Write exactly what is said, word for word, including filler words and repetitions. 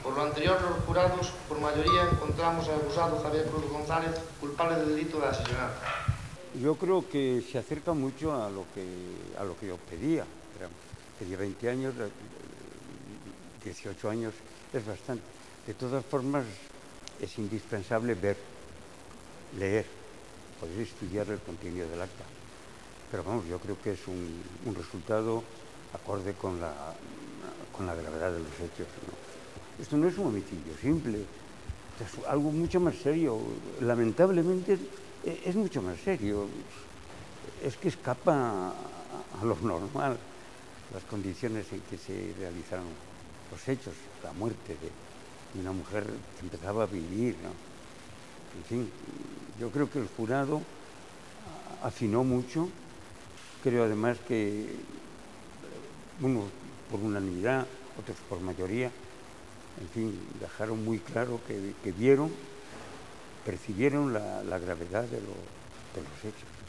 Por lo anterior, los jurados, por mayoría, encontramos al acusado Javier Cruz González culpable del delito de asesinato. Yo creo que se acerca mucho a lo que, a lo que yo pedía. Pedía veinte años, dieciocho años es bastante. De todas formas, es indispensable ver, leer, poder estudiar el contenido del acta. Pero vamos, yo creo que es un, un resultado acorde con la, con la gravedad de los hechos, ¿no? Esto no es un homicidio simple, es algo mucho más serio. Lamentablemente es mucho más serio. Es que escapa a lo normal las condiciones en que se realizaron los hechos, la muerte de una mujer que empezaba a vivir, ¿no? En fin, yo creo que el jurado afinó mucho. Creo además que unos por unanimidad, otros por mayoría, en fin, dejaron muy claro que, que vieron, percibieron la, la gravedad de, lo, de los hechos.